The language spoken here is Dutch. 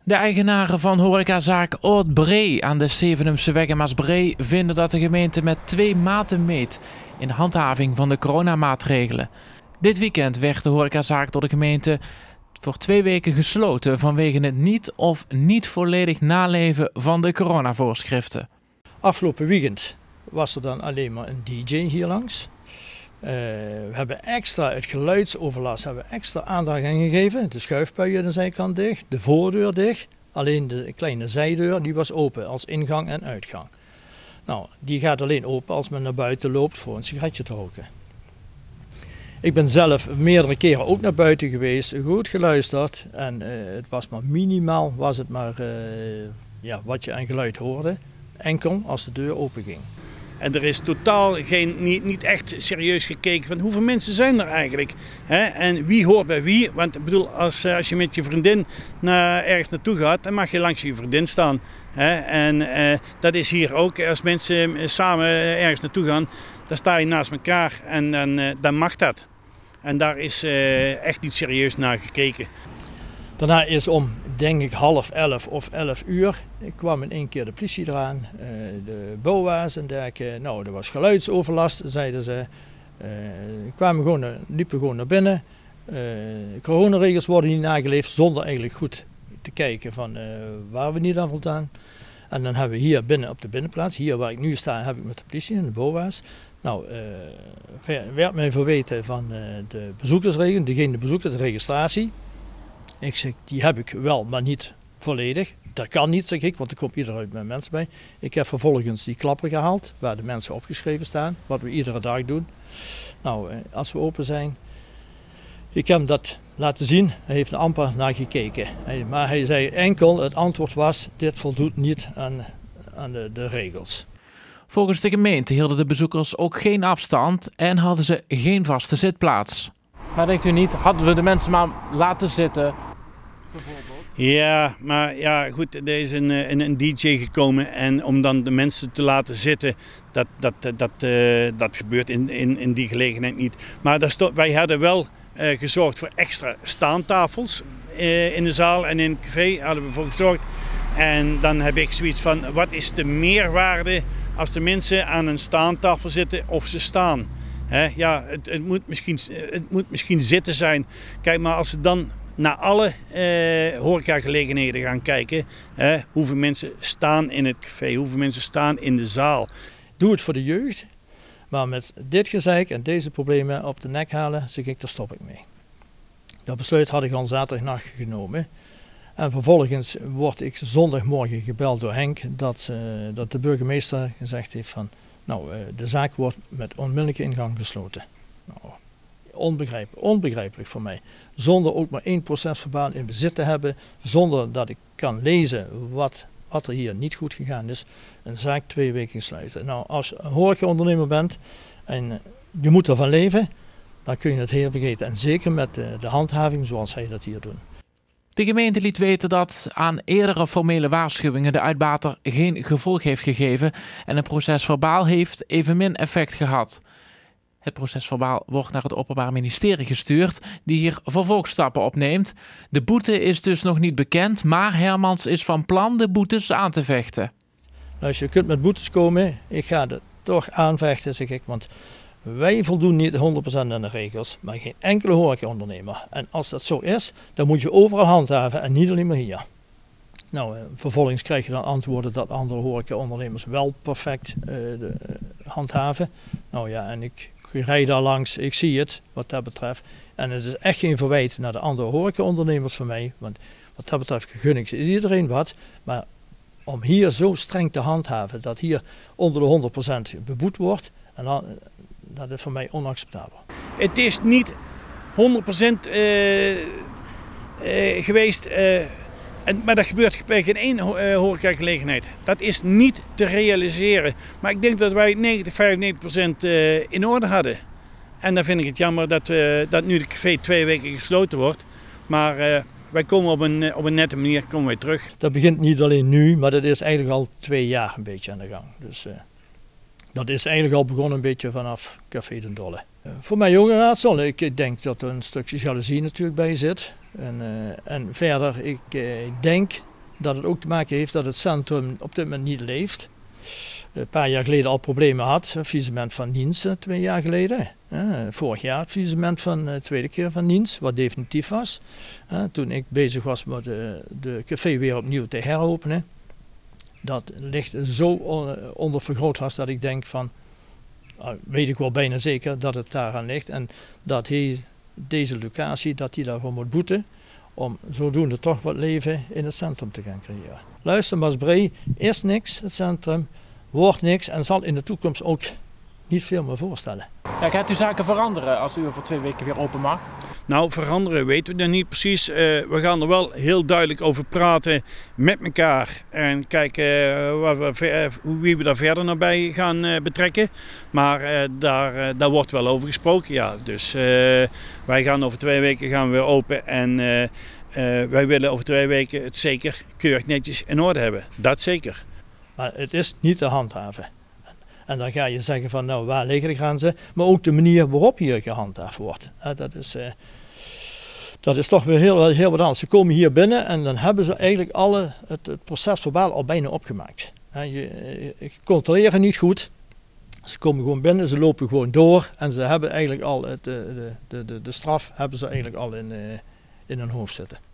De eigenaren van horecazaak Oud Bree aan de Zevenumseweg in Maasbree vinden dat de gemeente met 2 maten meet in de handhaving van de coronamaatregelen. Dit weekend werd de horecazaak door de gemeente voor 2 weken gesloten vanwege het niet volledig naleven van de coronavoorschriften. Afgelopen weekend was er dan alleen maar een DJ hier langs. We hebben extra het geluidsoverlast extra aandacht aan gegeven. De schuifpuien aan de zijkant dicht, de voordeur dicht. Alleen de kleine zijdeur die was open als ingang en uitgang. Nou, die gaat alleen open als men naar buiten loopt voor een sigaretje te roken. Ik ben zelf meerdere keren ook naar buiten geweest, goed geluisterd. En het was maar minimaal wat je aan geluid hoorde. Enkel als de deur open ging. En er is totaal niet echt serieus gekeken van hoeveel mensen zijn er eigenlijk. Hè? En wie hoort bij wie. Want ik bedoel, als je met je vriendin ergens naartoe gaat, dan mag je langs je vriendin staan. Hè? En dat is hier ook. Als mensen samen ergens naartoe gaan, dan sta je naast elkaar en dan mag dat. En daar is echt niet serieus naar gekeken. Daarna is om, denk ik, 10:30 of 11 kwam in één keer de politie eraan, de BOA's en dergelijke. Nou, er was geluidsoverlast, zeiden ze. Liepen gewoon naar binnen. Coronaregels worden niet nageleefd zonder eigenlijk goed te kijken van waar we niet aan voldaan. En dan hebben we hier binnen op de binnenplaats, hier waar ik nu sta, heb ik met de politie en de BOA's. Nou, werd mij verweten van de bezoekersregel, de bezoekersregistratie. Ik zeg, die heb ik wel, maar niet volledig. Dat kan niet, zeg ik, want er komt iedereen met mensen bij. Ik heb vervolgens die klappen gehaald, waar de mensen opgeschreven staan, wat we iedere dag doen. Nou, als we open zijn, ik heb hem dat laten zien, hij heeft er amper naar gekeken. Maar hij zei enkel, het antwoord was, dit voldoet niet aan de regels. Volgens de gemeente hielden de bezoekers ook geen afstand en hadden ze geen vaste zitplaats. Maar denkt u niet, hadden we de mensen maar laten zitten? Ja, maar ja, goed, er is een DJ gekomen en om dan de mensen te laten zitten, dat gebeurt in die gelegenheid niet. Maar wij hadden wel gezorgd voor extra staantafels in de zaal en in het café hadden we voor gezorgd. En dan heb ik zoiets van, wat is de meerwaarde als de mensen aan een staantafel zitten of ze staan? Ja, het moet misschien zitten zijn. Kijk, maar als ze dan naar alle horecagelegenheden gaan kijken, hoeveel mensen staan in het café, hoeveel mensen staan in de zaal. Doe het voor de jeugd, maar met dit gezeik en deze problemen op de nek halen, zeg ik, daar stop ik mee. Dat besluit had ik al zaterdagnacht genomen. En vervolgens word ik zondagmorgen gebeld door Henk dat de burgemeester gezegd heeft van, nou, de zaak wordt met onmiddellijke ingang gesloten. Nou, onbegrijpelijk voor mij. Zonder ook maar 1 procesverbaal in bezit te hebben, zonder dat ik kan lezen wat er hier niet goed gegaan is, een zaak 2 weken sluiten. Nou, als je een horecaondernemer bent en je moet ervan leven, dan kun je het heel vergeten. En zeker met de handhaving zoals zij dat hier doen. De gemeente liet weten dat aan eerdere formele waarschuwingen de uitbater geen gevolg heeft gegeven en een procesverbaal heeft evenmin effect gehad. Het procesverbaal wordt naar het Openbaar Ministerie gestuurd, die hier vervolgstappen opneemt. De boete is dus nog niet bekend, maar Hermans is van plan de boetes aan te vechten. Nou, je kunt met boetes komen, ik ga het toch aanvechten, zeg ik, want wij voldoen niet 100% aan de regels, maar geen enkele horecaondernemer. En als dat zo is, dan moet je overal handhaven en niet alleen maar hier. Nou, vervolgens krijg je dan antwoorden dat andere horecaondernemers wel perfect handhaven. Nou ja, en ik rijd daar langs, ik zie het wat dat betreft. En het is echt geen verwijt naar de andere horecaondernemers van mij, want wat dat betreft gun ik iedereen wat. Maar om hier zo streng te handhaven, dat hier onder de 100% beboet wordt, en dan, dat is voor mij onacceptabel. Het is niet 100% geweest, maar dat gebeurt bij geen één horecagelegenheid. Dat is niet te realiseren. Maar ik denk dat wij 95% in orde hadden. En dan vind ik het jammer dat nu de café 2 weken gesloten wordt. Maar wij komen op een nette manier terug. Dat begint niet alleen nu, maar dat is eigenlijk al 2 jaar een beetje aan de gang. Dus dat is eigenlijk al begonnen een beetje vanaf Café Den Dolle. Voor mij ook een raadsel. Ik denk dat er een stukje jaloezie natuurlijk bij zit. En verder, ik denk dat het ook te maken heeft dat het centrum op dit moment niet leeft. Een paar jaar geleden al problemen had, faillissement van Niens 2 jaar geleden. Vorig jaar het faillissement van de tweede keer van Niens, wat definitief was. Toen ik bezig was met de café weer opnieuw te heropenen. Dat ligt zo onder vergrootglas dat ik denk van, weet ik wel bijna zeker dat het daaraan ligt. En dat deze locatie, dat die daarvoor moet boeten. Om zodoende toch wat leven in het centrum te gaan creëren. Luister, Maasbree is niks, het centrum, wordt niks en zal in de toekomst ook niet veel meer voorstellen. Ja, gaat u zaken veranderen als u over 2 weken weer open mag? Nou, veranderen weten we nog niet precies. We gaan er wel heel duidelijk over praten met elkaar en kijken wie we daar verder naar bij gaan betrekken. Maar daar wordt wel over gesproken, ja. Dus wij gaan over 2 weken gaan we weer open en wij willen over 2 weken het zeker keurig netjes in orde hebben. Dat zeker. Maar het is niet te handhaven. En dan ga je zeggen van nou, waar liggen de grenzen, maar ook de manier waarop hier gehandhaafd wordt. Dat is toch weer heel wat anders. Ze komen hier binnen en dan hebben ze eigenlijk het proces verbaal al bijna opgemaakt. Je controleren niet goed. Ze komen gewoon binnen, ze lopen gewoon door en ze hebben eigenlijk al de straf hebben ze eigenlijk al in hun hoofd zitten.